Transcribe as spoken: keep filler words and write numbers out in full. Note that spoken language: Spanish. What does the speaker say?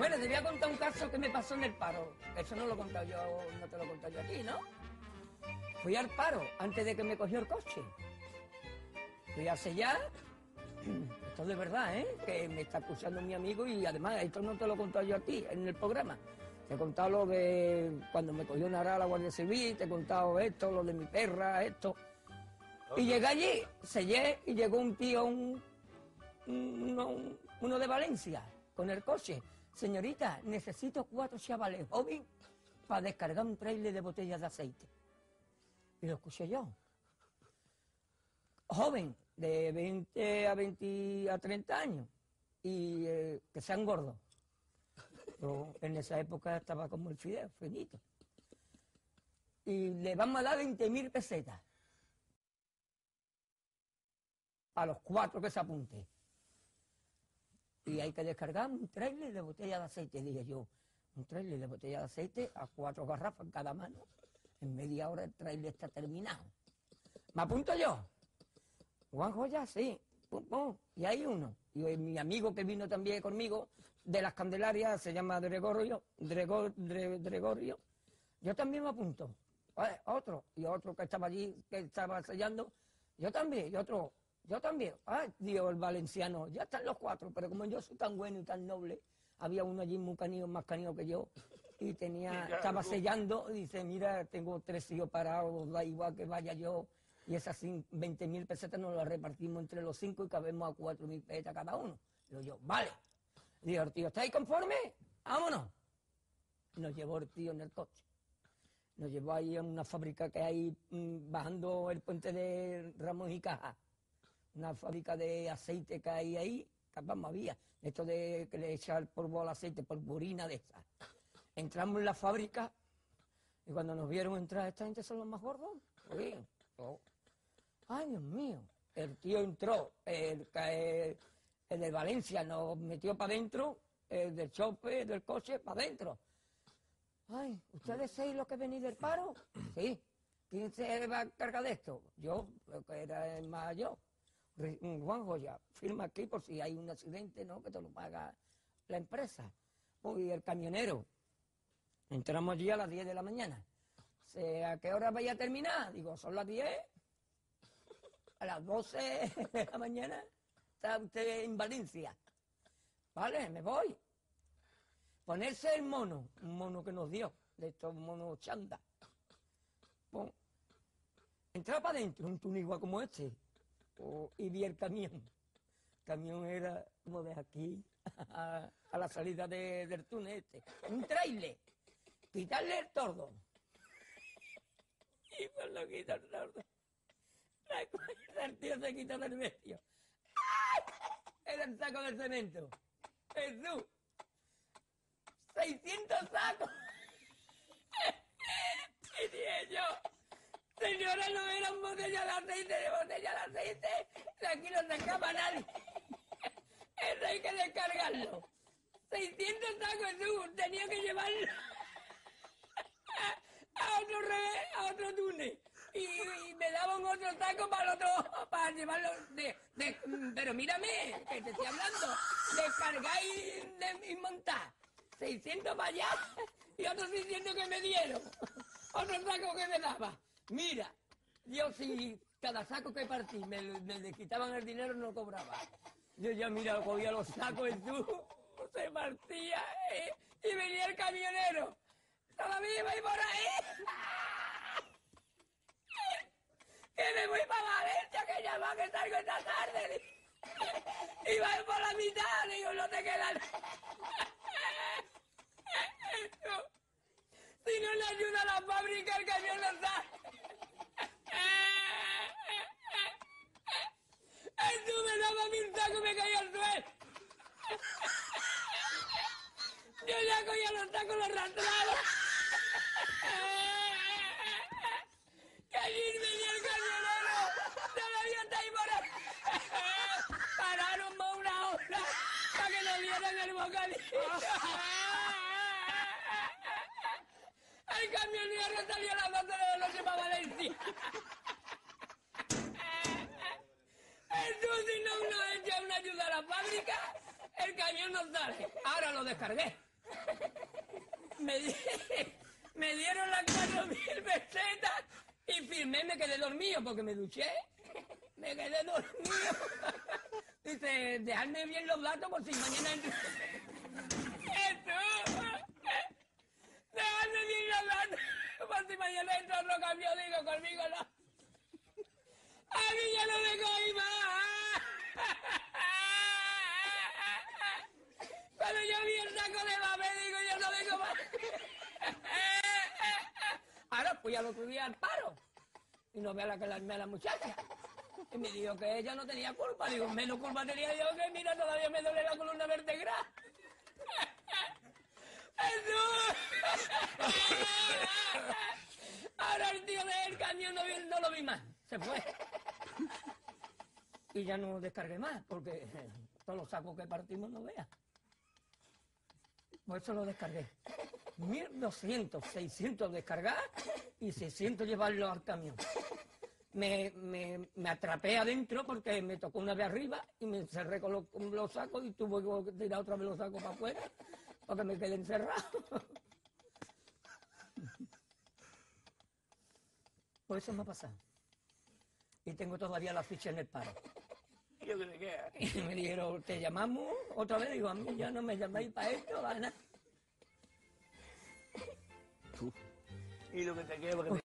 Bueno, te voy a contar un caso que me pasó en el paro. Eso no lo he contado yo, no te lo he contado yo aquí, ¿no? Fui al paro antes de que me cogió el coche. Fui a sellar. Esto de verdad, ¿eh? Que me está acusando mi amigo y además esto no te lo he contado yo a ti en el programa. Te he contado lo de cuando me cogió Nara la Guardia Civil, te he contado esto, lo de mi perra, esto. Y llegué allí, sellé y llegó un tío, un, un- uno, uno de Valencia, con el coche. Señorita, necesito cuatro chavales jóvenes para descargar un trailer de botellas de aceite. Y lo escuché yo. Joven, de veinte a veinte a treinta años, y eh, que sean gordos. Yo en esa época estaba como el fideo, finito. Y le vamos a dar veinte mil pesetas a los cuatro que se apunten. Y hay que descargar un trailer de botella de aceite, dije yo. Un trailer de botella de aceite a cuatro garrafas en cada mano. En media hora el trailer está terminado. ¿Me apunto yo? Juan Joya, sí. Pum, pum. Y hay uno. Y mi amigo que vino también conmigo, de las Candelarias, se llama Gregorio. Gregor, Dre- Gregorio. Yo también me apunto. Eh, Otro. Y otro que estaba allí, que estaba sellando. Yo también. Y otro. Yo también. Ay, Dios, el valenciano. Ya están los cuatro. Pero como yo soy tan bueno y tan noble, había uno allí muy canino, más canino que yo. Y tenía, estaba sellando. Y dice, mira, tengo tres hijos parados, da igual que vaya yo. Y esas veinte mil pesetas nos las repartimos entre los cinco y cabemos a cuatro mil pesetas cada uno. Digo yo, vale. Digo, el tío, ¿estáis conformes? Vámonos. Nos llevó el tío en el coche. Nos llevó ahí a una fábrica que hay mm, bajando el puente de Ramos y Caja. Una fábrica de aceite que hay ahí, que vamos, había. Esto de que le echa el polvo al aceite, polvorina de esa. Entramos en la fábrica y cuando nos vieron entrar, ¿esta gente son los más gordos? Sí. Oh. Ay, Dios mío. El tío entró, el, el, el de Valencia nos metió para adentro, el del chope, del coche, para adentro. Ay, ¿ustedes seis los que venís del paro? Sí. ¿Quién se va a cargar de esto? Yo, lo que era más yo. Juan Joya, firma aquí por si hay un accidente, ¿no? Que te lo paga la empresa. Y el camionero. Entramos allí a las diez de la mañana. ¿A qué hora vaya a terminar? Digo, son las diez. A las doce de la mañana está usted en Valencia. Vale, me voy. Ponerse el mono, un mono que nos dio, de estos monos chanda. Pon. Entrar para adentro, un tunigua como este. Oh, y vi el camión. El camión era como de aquí a, a la salida de, del túnel este. Un trailer. Quitarle el tordo. Y pues lo quita el tordo. La cuerda, el tío se quitó del medio. ¡Ay! Era el saco de cemento. Jesús. seiscientos sacos. Y dije yo, señora, no eran botellas de aceite, de botella de aceite. De aquí no se escapa nadie. Eso hay que descargarlo. seiscientos sacos, Jesús. Tenía que llevarlo a otro revés, a otro túnel. Y, y me daban otro saco para el otro, para llevarlo de, de... Pero mírame, que te estoy hablando. Descargar y, de, y montar. seiscientos para allá y otros seiscientos que me dieron. Otro saco que me daba. Mira, yo si cada saco que partí me, me, me quitaban el dinero no cobraba. Yo ya, mira, cogía los sacos y tú, se partía eh, y venía el camionero. Todavía iba por ahí. Que me voy para Valencia, que ya va, que salgo esta tarde. Iba por la mitad, digo, no te quedan. Si no le ayuda a la fábrica, el camión no sale. Tú me daba mil sacos y me caía al suelo. Yo ya cogía los sacos, los arrastraba. Que allí venía el camionero. Todavía está ahí por ahí. Pararon más una hora para que nos dieran el bocadillo. El camionero salió a las doce de la noche para Valencia. Eso si no nos echa una ayuda a la fábrica, el camión no sale. Ahora lo descargué. me, di- me dieron las cuatro mil pesetas y firmé, me quedé dormido porque me duché. Me quedé dormido. Dice, dejadme bien los datos por si mañana... entro- Jesús, dejadme bien los datos por si mañana entra otro cambio, digo, conmigo no. A mí ya no me cogí más. Cuando yo vi el saco de papel, digo, yo no vengo más. Ahora fui al otro día al paro. Y no ve a la que la, a la muchacha. Y me dijo que ella no tenía culpa. Digo, menos culpa tenía yo que, mira, todavía me duele la columna vertebral. ¡Jesús! Ahora el tío del camión no, vi- no lo vi más. Se fue. Y ya no descargué más, porque todos los sacos que partimos no veas. Por eso lo descargué. mil doscientos, seiscientos descargar y seiscientos llevarlo al camión. Me, me, me atrapé adentro porque me tocó una vez arriba y me encerré con los, con los sacos y tuve que tirar otra vez los sacos para afuera porque me quedé encerrado. Por eso me ha pasado. Y tengo todavía la ficha en el paro. Yo creo que... Y me dijeron, ¿te llamamos otra vez? Digo, a mí ya no me llamáis para esto, Ana. Y lo que te queda, porque